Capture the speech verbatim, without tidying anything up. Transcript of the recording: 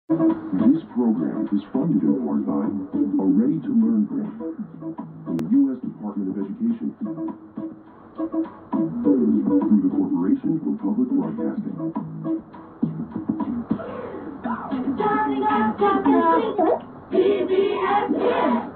This program is funded in part by a Ready to Learn grant from the U S Department of Education through the Corporation for Public Broadcasting. P B S